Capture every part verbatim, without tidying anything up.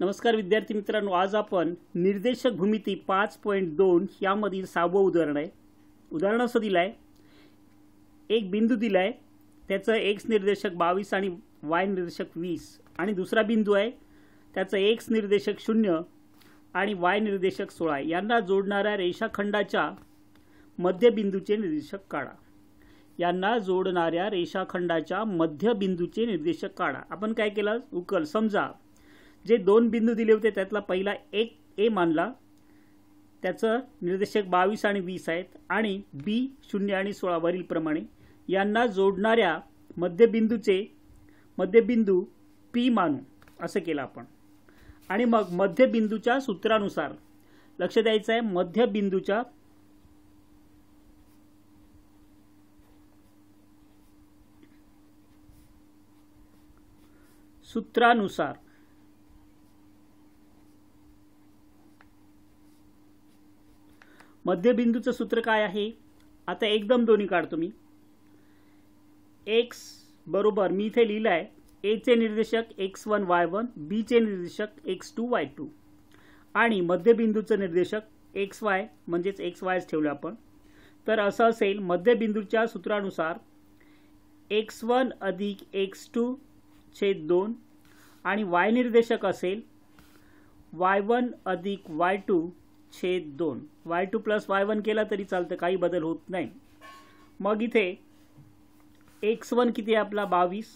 नमस्कार विद्यार्थी मित्रांनो, आज आपण निर्देशक भूमिती पाच पॉइंट दोन यामधील सहावं उदाहरण आहे। उदाहरण असं दिलं आहे, एक बिंदू दिला आहे, त्याचं एक्स निर्देशक बावीस आणि वाय निर्देशक वीस आणि दुसरा बिंदू आहे, त्याचं एक्स निर्देशक शून्य आणि वाय निर्देशक सोळा यांना जोडणाऱ्या रेषाखंडाच्या मध्यबिंदूचे निर्देशक काढा। यांना जोडणाऱ्या रेषाखंडाच्या मध्यबिंदूचे निर्देशक काढा। आपण काय केलं, उकल समजा जे दोन बिंदू दिले होते त्यातला पहिला एक ए मानला, त्याचं निर्देशक बावीस आणि वीस आहेत आणि बी शून्य आणि सोळा वरील प्रमाणे यांना जोडणाऱ्या मध्यबिंदूचे मध्यबिंदू पी मानू असं केलं आपण। आणि मग मध्यबिंदूच्या सूत्रानुसार लक्ष द्यायचं आहे, मध्यबिंदूच्या सूत्रानुसार मध्यबिंदूचं सूत्र काय आहे। आता एकदम दोन्ही काढतो मी। एक्स बरोबर मी इथे लिहिलं आहे, ए चे निर्देशक X one Y one, B चे निर्देशक एक्स टू वाय टू आणि मध्यबिंदूचं निर्देशक एक्स वाय म्हणजेच एक्स वायच ठेवलं आपण। तर असं असेल, मध्यबिंदूच्या सूत्रानुसार एक्स वन अधिक एक्स टू छेद दोन आणि वाय निर्देशक असेल वाय वन अधिक वाय टू छेद दोन। Y two plus Y one केला तरी चालतं, काही बदल होत नाही। मग इथे एक्स वन किती आहे आपला बावीस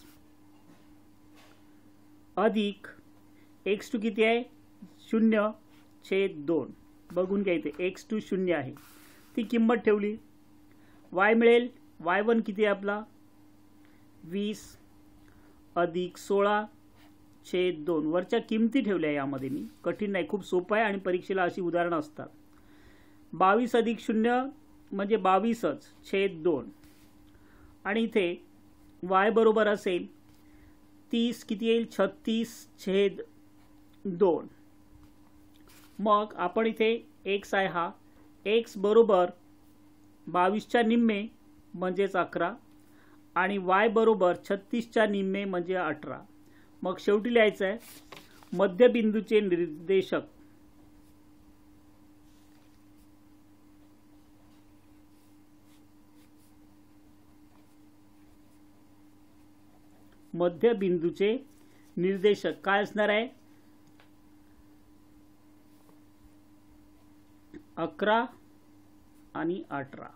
अधिक एक्स टू किती आहे शून्य छेद दोन। बघून घ्या, इथे एक्स टू शून्य आहे, ती किंमत ठेवली। वाय मिळेल, वाय वन किती आहे आपला वीस अधिक सोळा छेद दोन। वरच्या किमती ठेवल्या यामध्ये, मी कठीण नाही, खूप सोपं आहे आणि परीक्षेला अशी उदाहरणं असतात। बावीस अधिक शून्य म्हणजे बावीसच छेद दोन आणि इथे वाय बरोबर असेल तीस, किती येईल छत्तीस छेद दोन। मग आपण इथे एक्स आहे हा, एक्स बरोबर बावीसच्या निम्मे म्हणजेच अकरा आणि वाय बरोबर छत्तीसच्या निम्मे म्हणजे अठरा। मग शेवटी लिहायचं आहे, मध्यबिंदूचे निर्देशक मध्यबिंदूचे निर्देशक काय असणार आहे, अकरा आणि अठरा।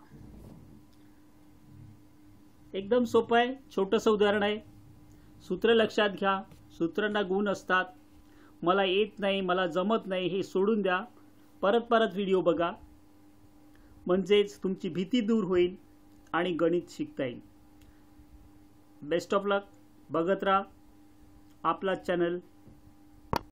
एकदम सोपं आहे, छोटंसं उदाहरण आहे। सूत्र लक्षात घ्या, सूत्रांना गुण असतात। मला येत नाही, मला जमत नाही हे सोडून द्या, परत परत व्हिडिओ बघा, म्हणजेच तुमची भीती दूर होईल आणि गणित शिकता येईल। बेस्ट ऑफ लक, बघत राहा आपला चॅनल